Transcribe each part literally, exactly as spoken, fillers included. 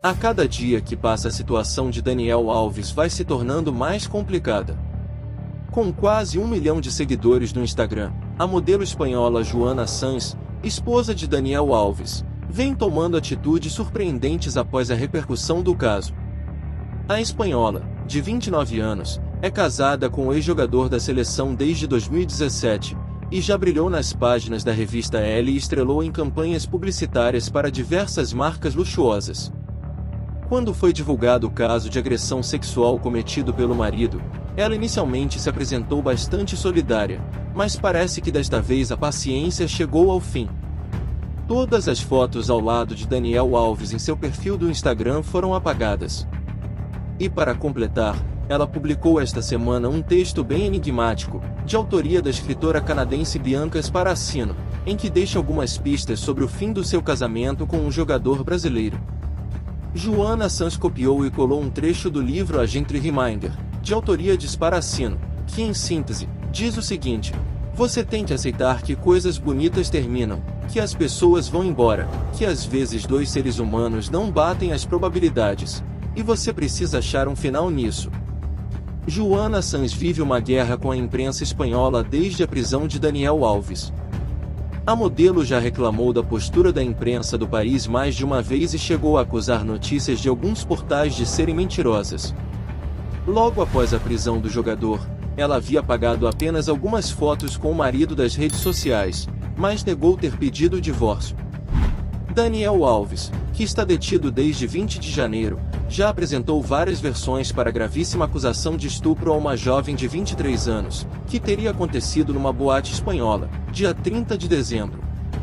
A cada dia que passa, a situação de Daniel Alves vai se tornando mais complicada. Com quase um milhão de seguidores no Instagram, a modelo espanhola Joana Sanz, esposa de Daniel Alves, vem tomando atitudes surpreendentes após a repercussão do caso. A espanhola, de vinte e nove anos, é casada com o ex-jogador da seleção desde dois mil e dezessete, e já brilhou nas páginas da revista Elle e estrelou em campanhas publicitárias para diversas marcas luxuosas. Quando foi divulgado o caso de agressão sexual cometido pelo marido, ela inicialmente se apresentou bastante solidária, mas parece que desta vez a paciência chegou ao fim. Todas as fotos ao lado de Daniel Alves em seu perfil do Instagram foram apagadas. E para completar, ela publicou esta semana um texto bem enigmático, de autoria da escritora canadense Bianca Sparassino, em que deixa algumas pistas sobre o fim do seu casamento com um jogador brasileiro. Joana Sanz copiou e colou um trecho do livro A Gentry Reminder, de autoria de Sparassino, que em síntese, diz o seguinte: você tem que aceitar que coisas bonitas terminam, que as pessoas vão embora, que às vezes dois seres humanos não batem as probabilidades, e você precisa achar um final nisso. Joana Sanz vive uma guerra com a imprensa espanhola desde a prisão de Daniel Alves. A modelo já reclamou da postura da imprensa do país mais de uma vez e chegou a acusar notícias de alguns portais de serem mentirosas. Logo após a prisão do jogador, ela havia apagado apenas algumas fotos com o marido das redes sociais, mas negou ter pedido o divórcio. Daniel Alves, que está detido desde vinte de janeiro, já apresentou várias versões para a gravíssima acusação de estupro a uma jovem de vinte e três anos, que teria acontecido numa boate espanhola, dia trinta de dezembro.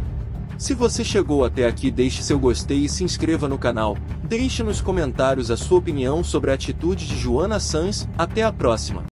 Se você chegou até aqui, deixe seu gostei e se inscreva no canal. Deixe nos comentários a sua opinião sobre a atitude de Joana Sanz. Até a próxima!